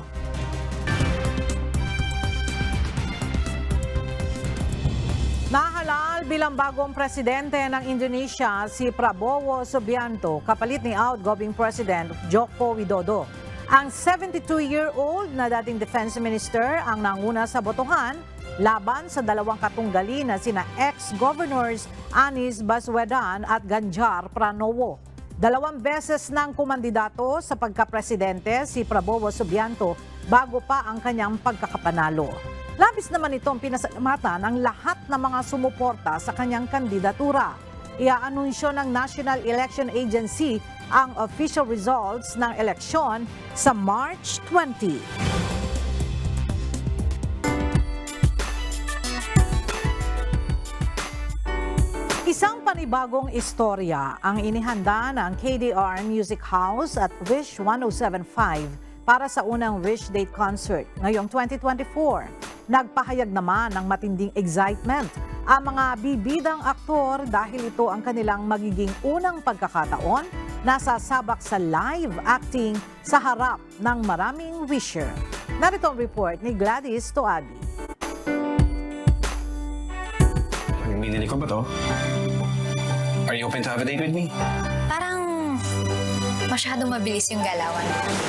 Nahalal bilang bagong presidente ng Indonesia si Prabowo Subianto kapalit ni outgoing President Joko Widodo. Ang 72-year-old na dating defense minister ang nanguna sa botohan laban sa dalawang katunggali na sina ex-governors Anies Baswedan at Ganjar Pranowo. 2 beses nang kumandidato sa pagkapresidente si Prabowo Subianto bago pa ang kanyang pagkakapanalo. Labis naman itong pinasalamatan ang lahat ng mga sumuporta sa kanyang kandidatura. Iaanunsyo ng National Election Agency ang official results ng eleksyon sa March 20. Isang panibagong istorya ang inihanda ng KDR Music House at Wish 1075 para sa unang Wish Date Concert ngayong 2024. Nagpahayag naman ng matinding excitement ang mga bibidang aktor dahil ito ang kanilang magiging unang pagkakataon na sasabak sa live acting sa harap ng maraming wisher. Narito ang report ni Gladys Toabi. Binili ko ba to? Are you open to have a date with me? Parang masyadong mabilis yung galawan.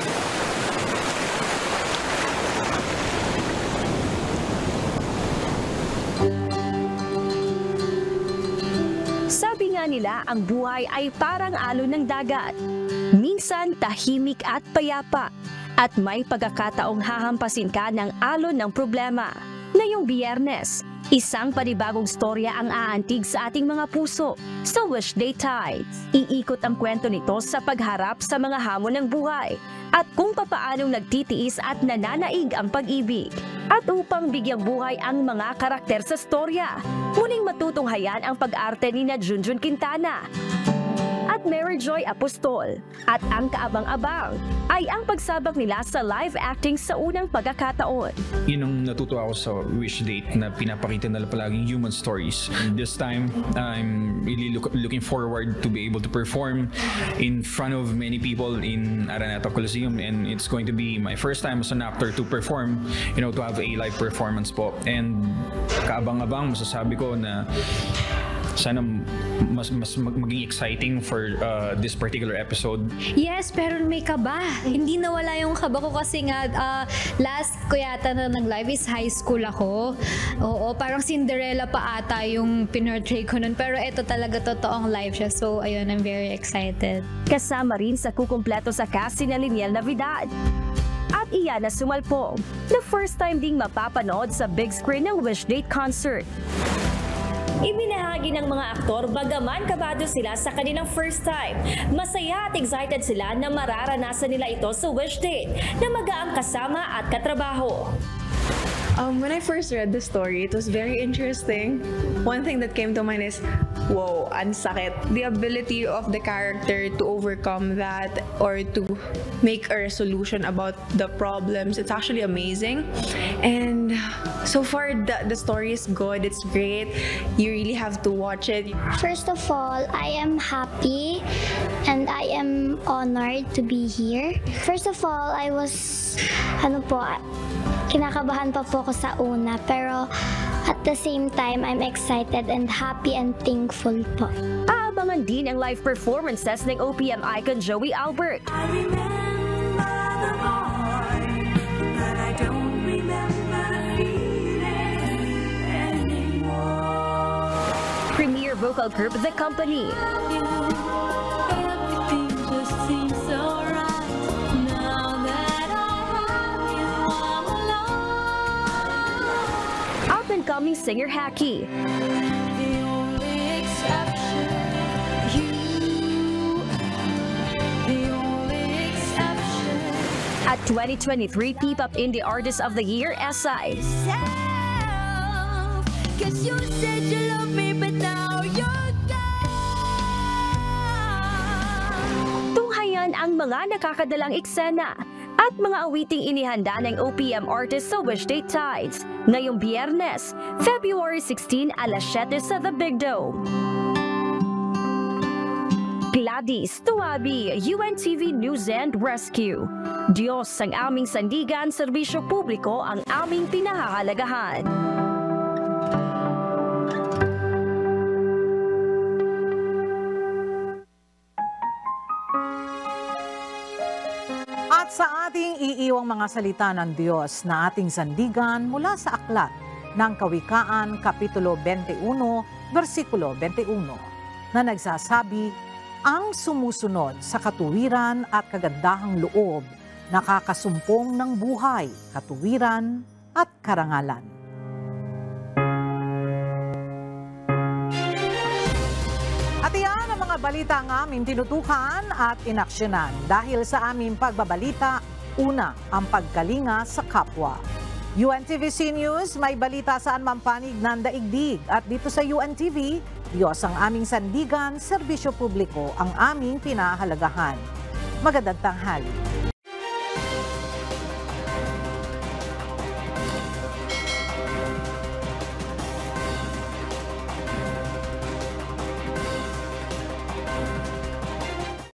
Sabi nga nila, ang buhay ay parang alon ng dagat. Minsan tahimik at payapa. At may pagkakataong hahampasin ka ng alon ng problema. Ngayong Biyernes, isang panibagong storya ang aantig sa ating mga puso sa Wish Date Tides. Iikot ang kwento nito sa pagharap sa mga hamon ng buhay at kung papaanong nagtitiis at nananaig ang pag-ibig. At upang bigyang buhay ang mga karakter sa storya, muling matutunghayan ang pag-arte ni Junjun Quintana at Mary Joy Apostol. At ang kaabang-abang ay ang pagsabak nila sa live acting sa unang pagkakataon. Yun ang natutuwa ako sa Wish Date na pinapakita nila palaging human stories. This time, I'm really looking forward to be able to perform in front of many people in Araneta Coliseum, and it's going to be my first time as an actor to perform, to have a live performance po. And kaabang-abang, masasabi ko na sana mas maging exciting for this particular episode. Yes, pero may kaba. Hindi nawala yung kaba ko kasi nga last ko yata na nag-live is high school ako. Oo, parang Cinderella pa ata yung pinortray ko nun. Pero ito talaga totoong live siya. So, ayun, I'm very excited. Kasama rin sa kukumpleto sa cast si Liniel Navidad at Iyana Sumalpo, na first time ding mapapanood sa big screen ng Wish Date Concert. Ibinahagi ng mga aktor bagaman kabado sila sa kanilang first time. Masaya at excited sila na mararanasan nila ito sa Wish Date na magaang kasama at katrabaho. When I first read the story, it was very interesting. One thing that came to mind is, wow, ang sakit. The ability of the character to overcome that or to make a resolution about the problems, it's actually amazing. And so far, the story is good, it's great. You really have to watch it. First of all, I am happy and I am honored to be here. First of all, I was, kinakabahan pa po ako sa una, pero at the same time, I'm excited and happy and thankful po. Aabangan din ang live performances ng OPM icon Joey Albert. Premier vocal group The Company. Up-and-coming singer Hacky. At 2023 P-Pop Indie Artist of the Year, SI. Tunghayan ang mga nakakadalang eksena at mga awiting inihanda ng OPM artist sa Wish Date Tides ngayong Biyernes, February 16 alas 7 sa The Big Dome. Gladys Tuabi, UNTV News and Rescue. Diyos ang aming sandigan, serbisyo publiko ang aming pinahahalagahan. At sa ating iiwang mga salita ng Diyos na ating sandigan mula sa aklat ng Kawikaan, Kapitulo 21, versikulo 21, na nagsasabi, ang sumusunod sa katuwiran at kagandahang loob, nakakasumpong ng buhay, katuwiran at karangalan. At iyan ang mga balita ang aming tinutukan at inaksyonan. Dahil sa aming pagbabalita, una, ang pagkalinga sa kapwa. UNTVC News, may balita saan mampanig ng daigdig. At dito sa UNTV, Diyos ang aming sandigan, serbisyo publiko ang aming pinahalagahan. Magandang tanghali.